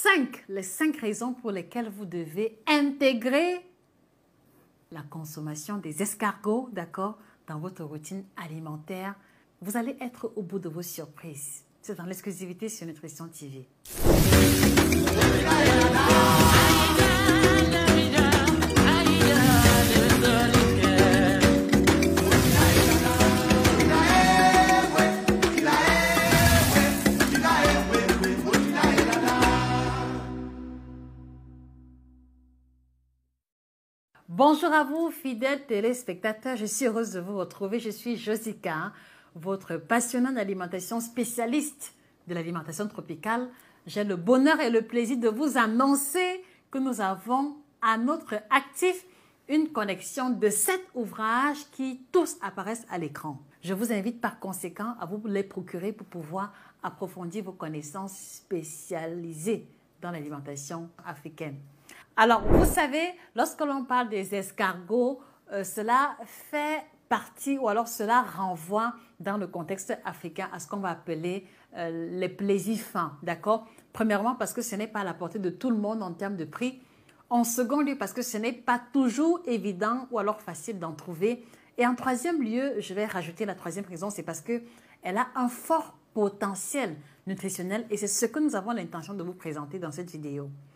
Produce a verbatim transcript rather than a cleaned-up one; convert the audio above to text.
cinq, les cinq raisons pour lesquelles vous devez intégrer la consommation des escargots, d'accord, dans votre routine alimentaire. Vous allez être au bout de vos surprises. C'est dans l'exclusivité sur Nutrition T V. Bonjour à vous, fidèles téléspectateurs. Je suis heureuse de vous retrouver. Je suis Josica, votre passionnante d'alimentation, spécialiste de l'alimentation tropicale. J'ai le bonheur et le plaisir de vous annoncer que nous avons à notre actif une connexion de sept ouvrages qui tous apparaissent à l'écran. Je vous invite par conséquent à vous les procurer pour pouvoir approfondir vos connaissances spécialisées dans l'alimentation africaine. Alors, vous savez, lorsque l'on parle des escargots, euh, cela fait partie ou alors cela renvoie dans le contexte africain à ce qu'on va appeler euh, les plaisirs fins, d'accord? Premièrement, parce que ce n'est pas à la portée de tout le monde en termes de prix. En second lieu, parce que ce n'est pas toujours évident ou alors facile d'en trouver. Et en troisième lieu, je vais rajouter la troisième raison, c'est parce qu'elle a un fort potentiel nutritionnel et c'est ce que nous avons l'intention de vous présenter dans cette vidéo.